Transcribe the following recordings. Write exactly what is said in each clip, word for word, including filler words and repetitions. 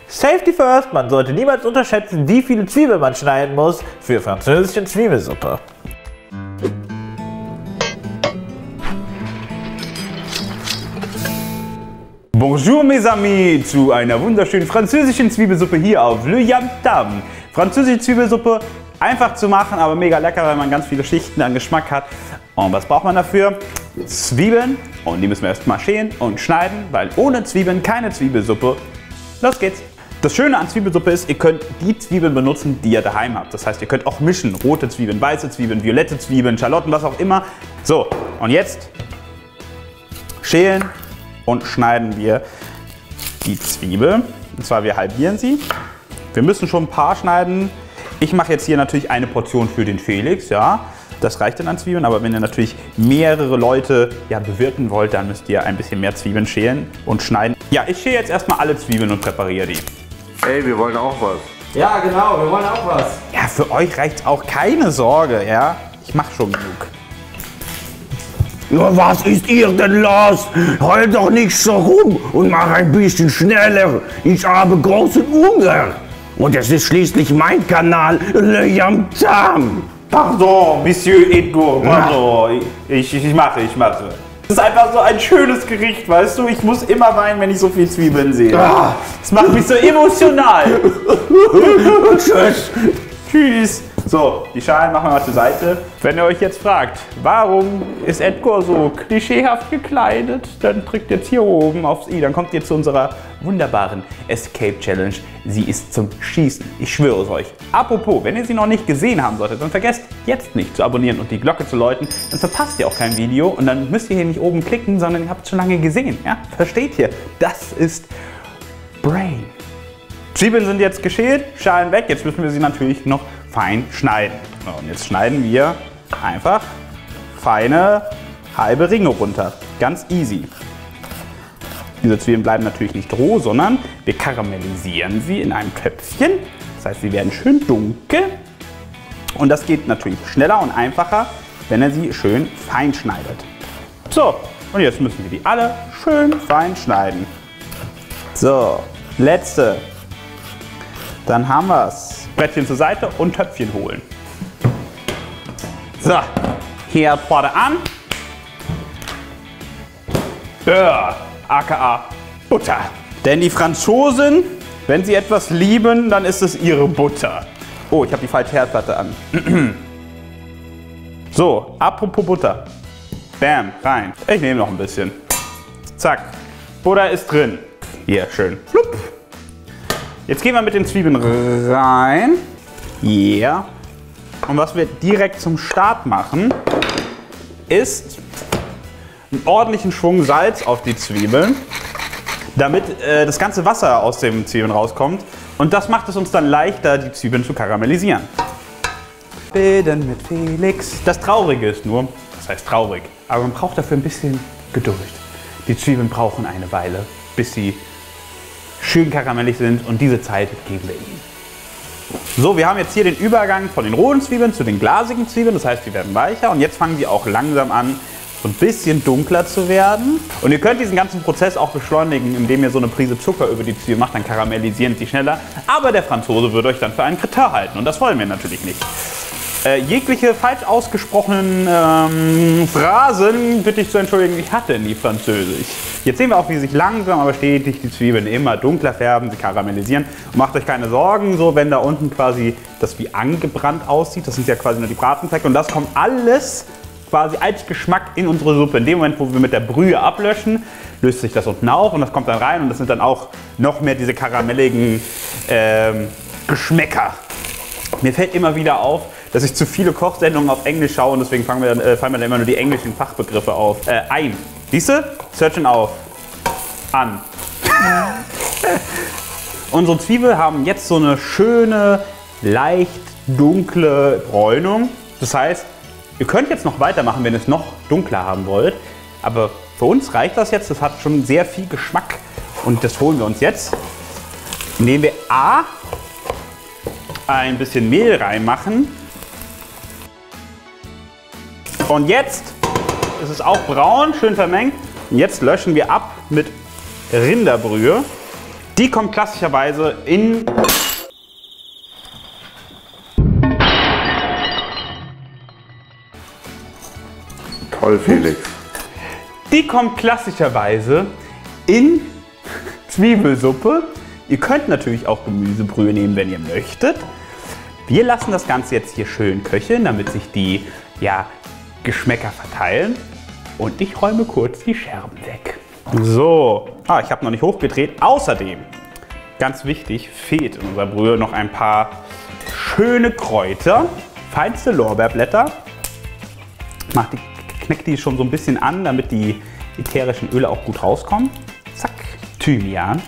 Safety first, man sollte niemals unterschätzen, wie viele Zwiebeln man schneiden muss für französische Zwiebelsuppe. Bonjour mes amis, zu einer wunderschönen französischen Zwiebelsuppe hier auf Le Yam Tam. Französische Zwiebelsuppe, einfach zu machen, aber mega lecker, weil man ganz viele Schichten an Geschmack hat. Und was braucht man dafür? Zwiebeln, und die müssen wir erstmal schälen und schneiden, weil ohne Zwiebeln keine Zwiebelsuppe. Los geht's! Das Schöne an Zwiebelsuppe ist, ihr könnt die Zwiebeln benutzen, die ihr daheim habt. Das heißt, ihr könnt auch mischen. Rote Zwiebeln, weiße Zwiebeln, violette Zwiebeln, Schalotten, was auch immer. So, und jetzt schälen und schneiden wir die Zwiebel. Und zwar, wir halbieren sie. Wir müssen schon ein paar schneiden. Ich mache jetzt hier natürlich eine Portion für den Felix, ja. Das reicht dann an Zwiebeln, aber wenn ihr natürlich mehrere Leute ja, bewirten wollt, dann müsst ihr ein bisschen mehr Zwiebeln schälen und schneiden. Ja, ich schäle jetzt erstmal alle Zwiebeln und präpariere die. Ey, wir wollen auch was. Ja, genau, wir wollen auch was. Ja, für euch reicht's auch, keine Sorge, ja. Ich mache schon genug. Ja, was ist ihr denn los? Heul doch nicht so rum und mach ein bisschen schneller. Ich habe großen Hunger. Und es ist schließlich mein Kanal, Le Yam Tam. Pardon, Monsieur Edgar, pardon. Ich, ich, ich mache, ich mache. Das ist einfach so ein schönes Gericht, weißt du? Ich muss immer weinen, wenn ich so viel Zwiebeln sehe. Ah. Das macht mich so emotional. Tschüss. Tschüss. So, die Schalen machen wir mal zur Seite. Wenn ihr euch jetzt fragt, warum ist Edgar so klischeehaft gekleidet, dann drückt jetzt hier oben aufs i. Dann kommt ihr zu unserer wunderbaren Escape Challenge. Sie ist zum Schießen. Ich schwöre es euch. Apropos, wenn ihr sie noch nicht gesehen haben solltet, dann vergesst jetzt nicht zu abonnieren und die Glocke zu läuten. Dann verpasst ihr auch kein Video und dann müsst ihr hier nicht oben klicken, sondern ihr habt es schon lange gesehen. Ja? Versteht ihr? Das ist Brain. Zwiebeln sind jetzt geschält, Schalen weg. Jetzt müssen wir sie natürlich noch fein schneiden. So, und jetzt schneiden wir einfach feine halbe Ringe runter. Ganz easy. Diese Zwiebeln bleiben natürlich nicht roh, sondern wir karamellisieren sie in einem Töpfchen. Das heißt, sie werden schön dunkel. Und das geht natürlich schneller und einfacher, wenn ihr sie schön fein schneidet. So, und jetzt müssen wir die alle schön fein schneiden. So, letzte. Dann haben wir es. Brettchen zur Seite und Töpfchen holen. So, Herdplatte an. Ja, aka Butter. Denn die Franzosen, wenn sie etwas lieben, dann ist es ihre Butter. Oh, ich habe die falsche Herdplatte an. So, apropos Butter. Bam, rein. Ich nehme noch ein bisschen. Zack, Butter ist drin. Hier, schön. Flupp. Jetzt gehen wir mit den Zwiebeln rein. Yeah. Und was wir direkt zum Start machen, ist einen ordentlichen Schwung Salz auf die Zwiebeln, damit äh, das ganze Wasser aus den Zwiebeln rauskommt. Und das macht es uns dann leichter, die Zwiebeln zu karamellisieren. Bilden mit Felix. Das Traurige ist nur, das heißt traurig, aber man braucht dafür ein bisschen Geduld. Die Zwiebeln brauchen eine Weile, bis sie schön karamellig sind, und diese Zeit geben wir ihnen. So, wir haben jetzt hier den Übergang von den roten Zwiebeln zu den glasigen Zwiebeln, das heißt, die werden weicher, und jetzt fangen die auch langsam an, so ein bisschen dunkler zu werden. Und ihr könnt diesen ganzen Prozess auch beschleunigen, indem ihr so eine Prise Zucker über die Zwiebeln macht, dann karamellisieren sie schneller. Aber der Franzose würde euch dann für einen Kretin halten, und das wollen wir natürlich nicht. Äh, jegliche falsch ausgesprochenen ähm, Phrasen bitte ich zu entschuldigen, ich hatte nie Französisch. Jetzt sehen wir auch, wie sich langsam aber stetig die Zwiebeln immer dunkler färben, sie karamellisieren. Und macht euch keine Sorgen, so wenn da unten quasi das wie angebrannt aussieht, das sind ja quasi nur die Bratenflecke, und das kommt alles quasi als Geschmack in unsere Suppe. In dem Moment, wo wir mit der Brühe ablöschen, löst sich das unten auf und das kommt dann rein, und das sind dann auch noch mehr diese karamelligen ähm, Geschmäcker. Mir fällt immer wieder auf, dass ich zu viele Kochsendungen auf Englisch schaue, und deswegen fangen wir dann, äh, fallen mir dann immer nur die englischen Fachbegriffe auf. Äh, ein. Siehst du? Searchen auf. An. Unsere Zwiebeln haben jetzt so eine schöne, leicht dunkle Bräunung. Das heißt, ihr könnt jetzt noch weitermachen, wenn ihr es noch dunkler haben wollt. Aber für uns reicht das jetzt. Das hat schon sehr viel Geschmack. Und das holen wir uns jetzt, indem wir A, ein bisschen Mehl reinmachen. Und jetzt ist es auch braun, schön vermengt. Und jetzt löschen wir ab mit Rinderbrühe. Die kommt klassischerweise in... Toll, Felix. Die kommt klassischerweise in Zwiebelsuppe. Ihr könnt natürlich auch Gemüsebrühe nehmen, wenn ihr möchtet. Wir lassen das Ganze jetzt hier schön köcheln, damit sich die ja, Geschmäcker verteilen. Und ich räume kurz die Scherben weg. So, ah, ich habe noch nicht hochgedreht. Außerdem, ganz wichtig, fehlt in unserer Brühe noch ein paar schöne Kräuter. Feinste Lorbeerblätter. Macht die, kneckt die schon so ein bisschen an, damit die ätherischen Öle auch gut rauskommen. Zack, Thymian.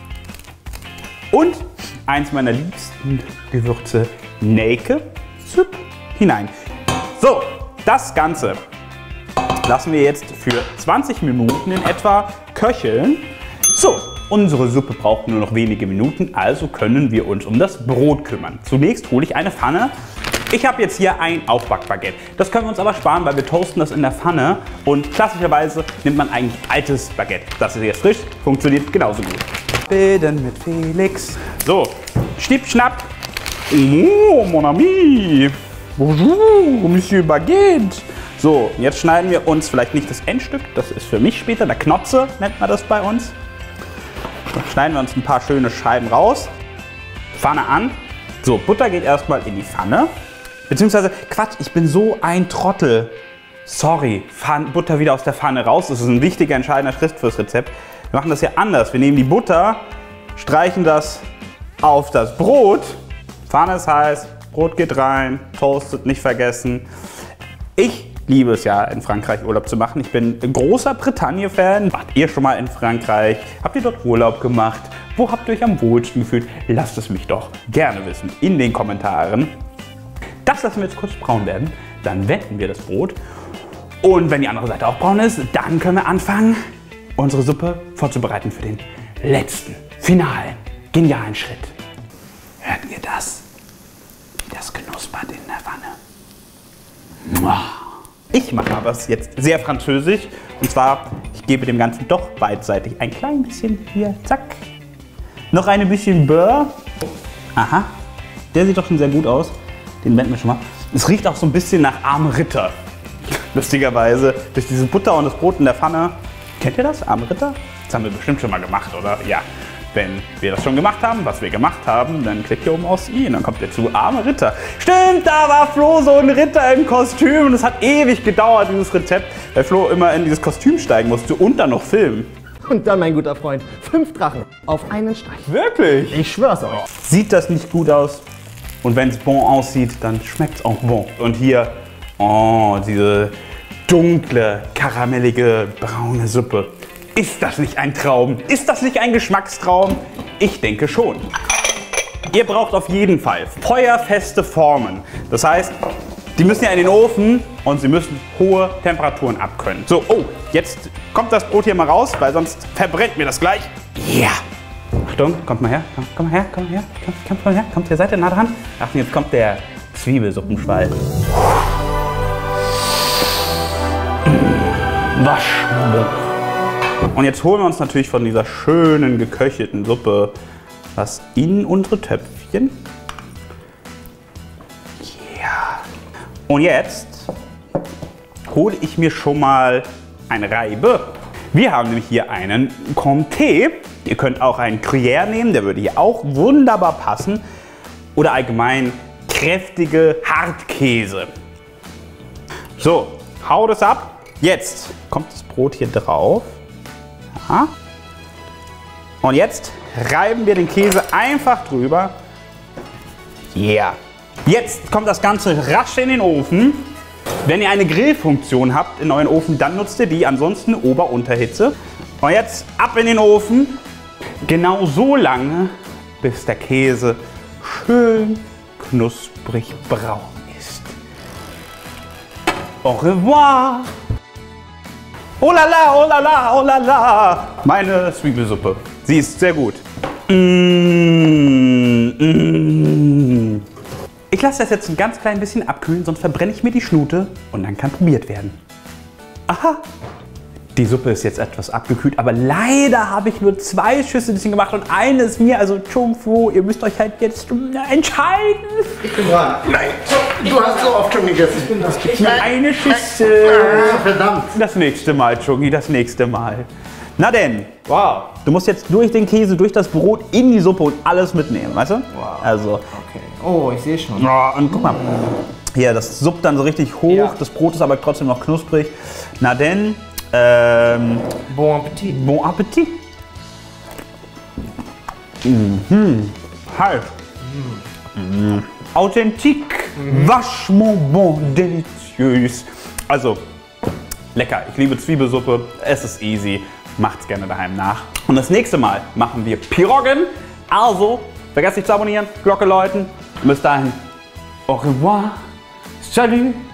Und eins meiner liebsten Gewürze, Nelke, Zip, hinein. So, das Ganze lassen wir jetzt für zwanzig Minuten in etwa köcheln. So, unsere Suppe braucht nur noch wenige Minuten, also können wir uns um das Brot kümmern. Zunächst hole ich eine Pfanne. Ich habe jetzt hier ein Aufbackbaguette. Das können wir uns aber sparen, weil wir toasten das in der Pfanne. Und klassischerweise nimmt man eigentlich altes Baguette. Das ist jetzt frisch, funktioniert genauso gut. Bilden mit Felix. So, schnipp, schnapp. Oh, mon ami. Bonjour, Monsieur Baguette. So, jetzt schneiden wir uns vielleicht nicht das Endstück, das ist für mich später, der Knotze nennt man das bei uns. Dann schneiden wir uns ein paar schöne Scheiben raus. Pfanne an. So, Butter geht erstmal in die Pfanne. Beziehungsweise, Quatsch, ich bin so ein Trottel. Sorry, Pfann, Butter wieder aus der Pfanne raus. Das ist ein wichtiger, entscheidender Schritt fürs Rezept. Wir machen das ja anders. Wir nehmen die Butter, streichen das auf das Brot. Pfanne ist heiß, Brot geht rein, toastet, nicht vergessen. Ich liebe es ja, in Frankreich Urlaub zu machen. Ich bin ein großer Bretagne-Fan. Wart ihr schon mal in Frankreich? Habt ihr dort Urlaub gemacht? Wo habt ihr euch am wohlsten gefühlt? Lasst es mich doch gerne wissen in den Kommentaren. Das lassen wir jetzt kurz braun werden. Dann wenden wir das Brot. Und wenn die andere Seite auch braun ist, dann können wir anfangen, unsere Suppe vorzubereiten für den letzten, finalen, genialen Schritt. Hört ihr das? Das knuspert in der Pfanne. Ich mache aber es jetzt sehr französisch. Und zwar, ich gebe dem Ganzen doch beidseitig ein klein bisschen hier, zack. Noch ein bisschen Beurre. Aha, der sieht doch schon sehr gut aus. Den wenden wir schon mal. Es riecht auch so ein bisschen nach arme Ritter. Lustigerweise, durch diese Butter und das Brot in der Pfanne. Kennt ihr das, arme Ritter? Das haben wir bestimmt schon mal gemacht, oder? Ja. Wenn wir das schon gemacht haben, was wir gemacht haben, dann klickt ihr oben aus I und dann kommt ihr zu arme Ritter. Stimmt, da war Flo so ein Ritter im Kostüm und es hat ewig gedauert, dieses Rezept, weil Flo immer in dieses Kostüm steigen musste und dann noch filmen. Und dann, mein guter Freund, fünf Drachen auf einen Streich. Wirklich? Ich schwör's euch. Sieht das nicht gut aus? Und wenn es bon aussieht, dann schmeckt es auch bon. Und hier, oh, diese dunkle, karamellige, braune Suppe. Ist das nicht ein Traum? Ist das nicht ein Geschmackstraum? Ich denke schon. Ihr braucht auf jeden Fall feuerfeste Formen. Das heißt, die müssen ja in den Ofen und sie müssen hohe Temperaturen abkönnen. So, oh, jetzt kommt das Brot hier mal raus, weil sonst verbrennt mir das gleich. Ja. Yeah. Achtung, kommt mal her, komm, komm mal her, komm mal her, komm, komm mal her, kommt ihr, seid ihr nah dran? Achtung, jetzt kommt der Zwiebelsuppenschwall. Wasch. Und jetzt holen wir uns natürlich von dieser schönen geköchelten Suppe was in unsere Töpfchen. Ja. Und jetzt hole ich mir schon mal eine Reibe. Wir haben nämlich hier einen Comté. Ihr könnt auch einen Gruyère nehmen, der würde hier auch wunderbar passen. Oder allgemein kräftige Hartkäse. So, hau das ab. Jetzt kommt das Brot hier drauf. Aha. Und jetzt reiben wir den Käse einfach drüber. Yeah. Jetzt kommt das Ganze rasch in den Ofen. Wenn ihr eine Grillfunktion habt in euren Ofen, dann nutzt ihr die, ansonsten Ober-Unterhitze. Und jetzt ab in den Ofen. Genau so lange, bis der Käse schön knusprig braun ist. Au revoir! Oh la la, oh la la, oh la la! Meine Zwiebelsuppe. Sie ist sehr gut. Mmh, mmh. Ich lasse das jetzt ein ganz klein bisschen abkühlen, sonst verbrenne ich mir die Schnute und dann kann probiert werden. Aha! Die Suppe ist jetzt etwas abgekühlt, aber leider habe ich nur zwei Schüsselchen gemacht und eine ist mir, also Chungfu, ihr müsst euch halt jetzt entscheiden. Ich bin dran. Nein, du hast so oft schon gegessen. Ich bin das. Gib mir eine Schüssel. Ah, verdammt. Das nächste Mal, Chungi, das nächste Mal. Na denn, Wow. du musst jetzt durch den Käse, durch das Brot, in die Suppe und alles mitnehmen, weißt du? Wow. Also, Okay. Oh, ich sehe schon. ja, und guck mal. Hier, das suppt dann so richtig hoch, Ja. das Brot ist aber trotzdem noch knusprig. Na denn, ähm, Bon Appetit. bon Appetit. Mhm. Halt. Mhm. Authentique. Vachement bon, délicieux. Also, lecker. Ich liebe Zwiebelsuppe. Es ist easy. Macht's gerne daheim nach. Und das nächste Mal machen wir Piroggen. Also, vergesst nicht zu abonnieren, Glocke läuten. Und bis dahin, au revoir, salut.